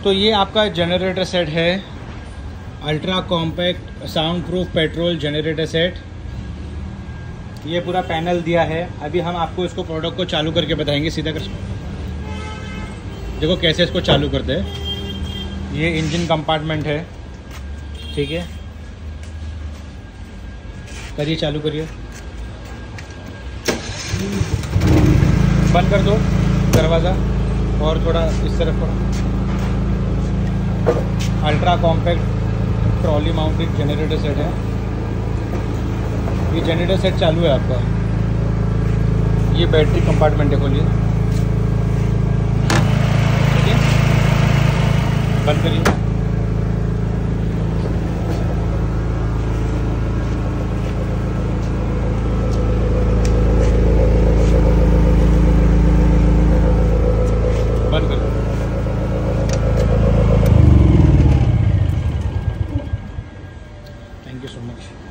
तो ये आपका जनरेटर सेट है, ultra compact sound proof petrol generator set. ये पूरा पैनल दिया है। अभी हम आपको इसको प्रोडक्ट को चालू करके बताएंगे। सीधा कर, देखो कैसे इसको चालू करते हैं। ये इंजन कंपार्टमेंट है, ठीक है। करिए, चालू करिए, बंद कर दो दरवाज़ा और थोड़ा इस तरफ करो। Ultra compact trolley mounted generator set है। ये जनरेटर सेट चालू है आपका। ये बैटरी कंपार्टमेंट है, खोलिए, ठीक है, बंद करिए। बंद करो। Thank you so much.